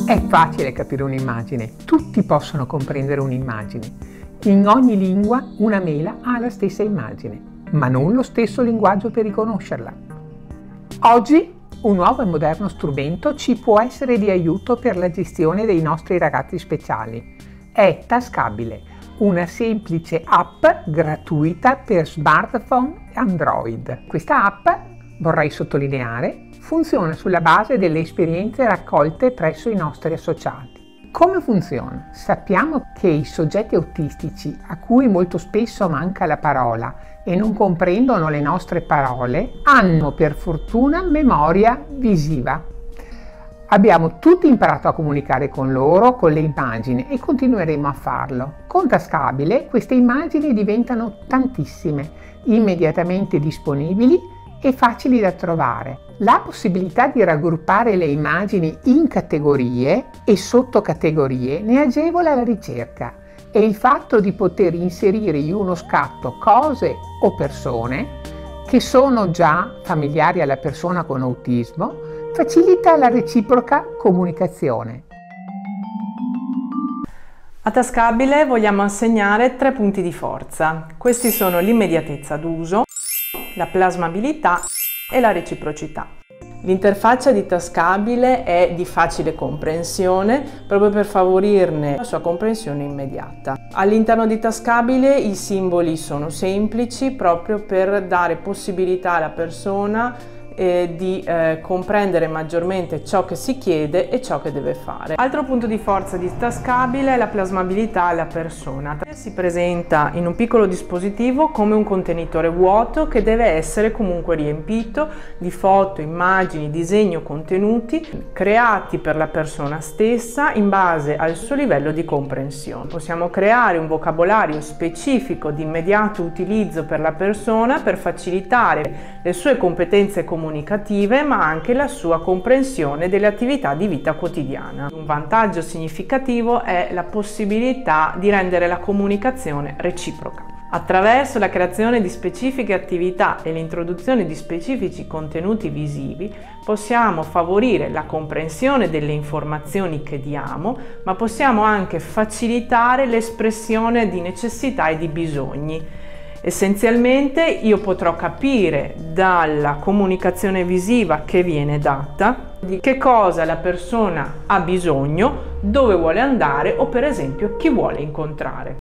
È facile capire un'immagine, tutti possono comprendere un'immagine. In ogni lingua una mela ha la stessa immagine, ma non lo stesso linguaggio per riconoscerla. Oggi un nuovo e moderno strumento ci può essere di aiuto per la gestione dei nostri ragazzi speciali. È Tascabile, una semplice app gratuita per smartphone e Android. Questa app, vorrei sottolineare, funziona sulla base delle esperienze raccolte presso i nostri associati. Come funziona? Sappiamo che i soggetti autistici, a cui molto spesso manca la parola e non comprendono le nostre parole, hanno per fortuna memoria visiva. Abbiamo tutti imparato a comunicare con loro con le immagini e continueremo a farlo. Con Tascabile queste immagini diventano tantissime, immediatamente disponibili e facili da trovare. La possibilità di raggruppare le immagini in categorie e sottocategorie ne agevola la ricerca, e il fatto di poter inserire in uno scatto cose o persone che sono già familiari alla persona con autismo facilita la reciproca comunicazione. A Tascabile vogliamo assegnare 3 punti di forza. Questi sono l'immediatezza d'uso, la plasmabilità e la reciprocità. L'interfaccia di Tascabile è di facile comprensione proprio per favorirne la sua comprensione immediata. All'interno di Tascabile i simboli sono semplici proprio per dare possibilità alla persona di comprendere maggiormente ciò che si chiede e ciò che deve fare. Altro punto di forza di Tascabile è la plasmabilità alla persona. Si presenta in un piccolo dispositivo come un contenitore vuoto che deve essere comunque riempito di foto, immagini, disegni o contenuti creati per la persona stessa in base al suo livello di comprensione. Possiamo creare un vocabolario specifico di immediato utilizzo per la persona per facilitare le sue competenze comunicative, ma anche la sua comprensione delle attività di vita quotidiana. Un vantaggio significativo è la possibilità di rendere la comunicazione reciproca. Attraverso la creazione di specifiche attività e l'introduzione di specifici contenuti visivi possiamo favorire la comprensione delle informazioni che diamo, ma possiamo anche facilitare l'espressione di necessità e di bisogni. Essenzialmente io potrò capire dalla comunicazione visiva che viene data di che cosa la persona ha bisogno, dove vuole andare o per esempio chi vuole incontrare.